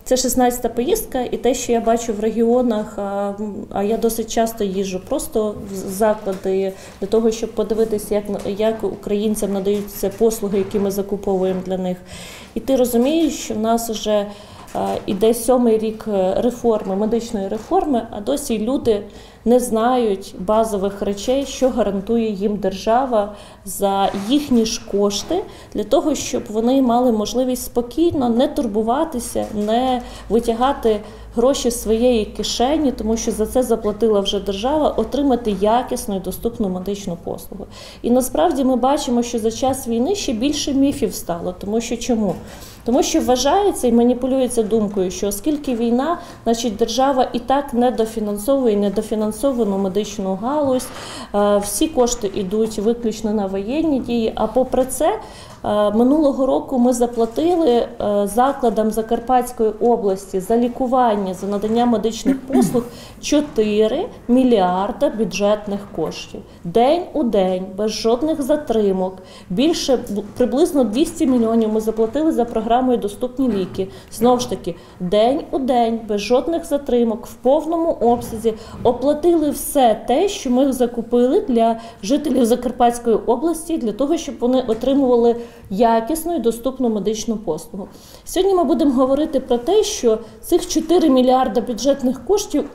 Це 16-та поїздка, і те, що я бачу в регіонах, а я досить часто їжджу просто в заклади для того, щоб подивитися, як українцям надаються послуги, які ми закуповуємо для них. І ти розумієш, що в нас вже іде 7-й рік реформи, медичної реформи, а досі люди не знають базових речей, що гарантує їм держава за їхні ж кошти, для того, щоб вони мали можливість спокійно не турбуватися, не витягати гроші з своєї кишені, тому що за це заплатила вже держава, отримати якісну і доступну медичну послугу. І насправді ми бачимо, що за час війни ще більше міфів стало. Тому що чому? Тому що вважається і маніпулюється думкою, що оскільки війна, значить держава і так недофінансовує недофінансовану медичну галузь, всі кошти йдуть виключно на воєнні дії, а попри це минулого року ми заплатили закладам Закарпатської області за лікування, за надання медичних послуг 4 мільярда бюджетних коштів. День у день, без жодних затримок, приблизно 200 мільйонів ми заплатили за програмою «Доступні ліки». Знову ж таки, день у день, без жодних затримок, в повному обсязі оплатили все те, що ми закупили для жителів Закарпатської області, для того, щоб вони отримували якісну і доступну медичну послугу. Сьогодні ми будемо говорити про те, що цих 4 мільярда бюджетних коштів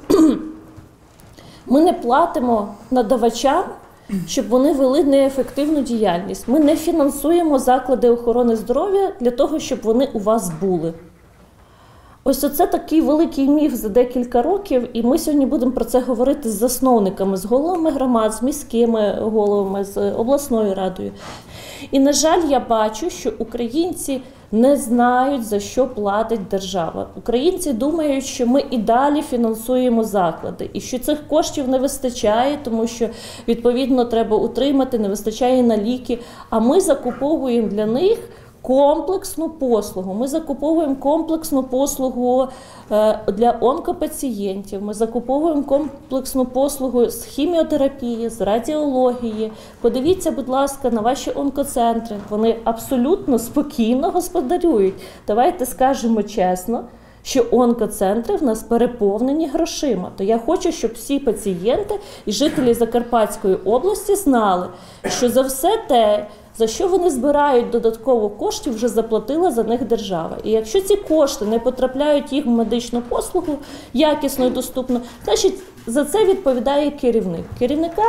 ми не платимо надавачам, щоб вони вели неефективну діяльність. Ми не фінансуємо заклади охорони здоров'я для того, щоб вони у вас були. Ось оце такий великий міф за декілька років, і ми сьогодні будемо про це говорити з засновниками, з головами громад, з міськими головами, з обласною радою. І, на жаль, я бачу, що українці не знають, за що платить держава. Українці думають, що ми і далі фінансуємо заклади, і що цих коштів не вистачає, тому що, відповідно, треба утримати, не вистачає на ліки, а ми закуповуємо для них комплексну послугу. Ми закуповуємо комплексну послугу для онкопацієнтів, ми закуповуємо комплексну послугу з хіміотерапії, з радіології. Подивіться, будь ласка, на ваші онкоцентри. Вони абсолютно спокійно господарюють. Давайте скажемо чесно, що онкоцентри в нас переповнені грошима. То я хочу, щоб всі пацієнти і жителі Закарпатської області знали, що за все те, за що вони збирають додатково коштів, вже заплатила за них держава. І якщо ці кошти не потрапляють їм в медичну послугу, якісно і доступно, значить за це відповідає керівник. Керівника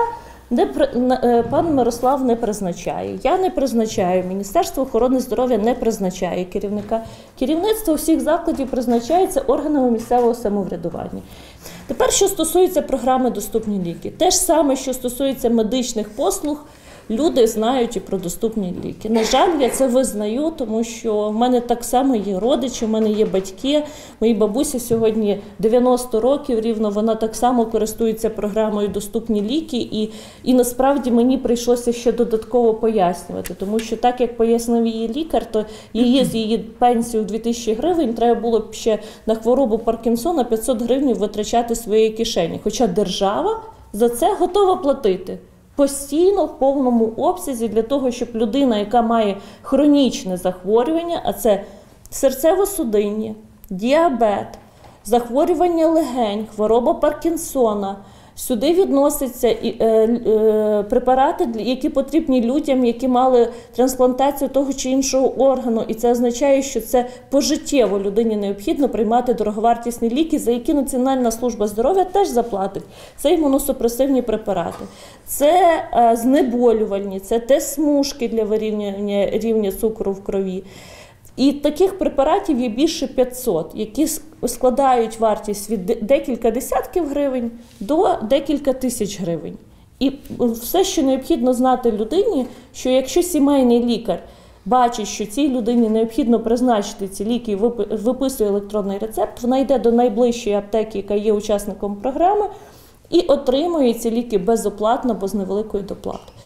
пан Мирослав не призначає, я не призначаю, Міністерство охорони здоров'я не призначає керівника. Керівництво всіх закладів призначається органами місцевого самоврядування. Тепер, що стосується програми «Доступні ліки». Те ж саме, що стосується медичних послуг, люди знають і про доступні ліки. На жаль, я це визнаю, тому що в мене так само є родичі, в мене є батьки. Моїй бабусі сьогодні 90 років рівно, вона так само користується програмою «Доступні ліки». І насправді мені прийшлося ще додатково пояснювати, тому що так, як пояснив її лікар, то з її пенсії в 2000 гривень треба було б ще на хворобу Паркінсона 500 гривень витрачати своєї кишені. Хоча держава за це готова платити. Постійно, в повному обсязі, для того, щоб людина, яка має хронічне захворювання, а це серцево-судинні, діабет, захворювання легень, хвороба Паркінсона, сюди відносяться препарати, які потрібні людям, які мали трансплантацію того чи іншого органу. І це означає, що це пожиттєво людині необхідно приймати дороговартісні ліки, за які Національна служба здоров'я теж заплатить. Це імуносупресивні препарати, це знеболювальні, це тест-смужки для вирівняння рівня цукру в крові. І таких препаратів є більше 500, які складають вартість від декілька десятків гривень до декілька тисяч гривень. І все, що необхідно знати людині, що якщо сімейний лікар бачить, що цій людині необхідно призначити ці ліки і виписує електронний рецепт, вона йде до найближчої аптеки, яка є учасником програми, і отримує ці ліки безоплатно або з невеликою доплатою.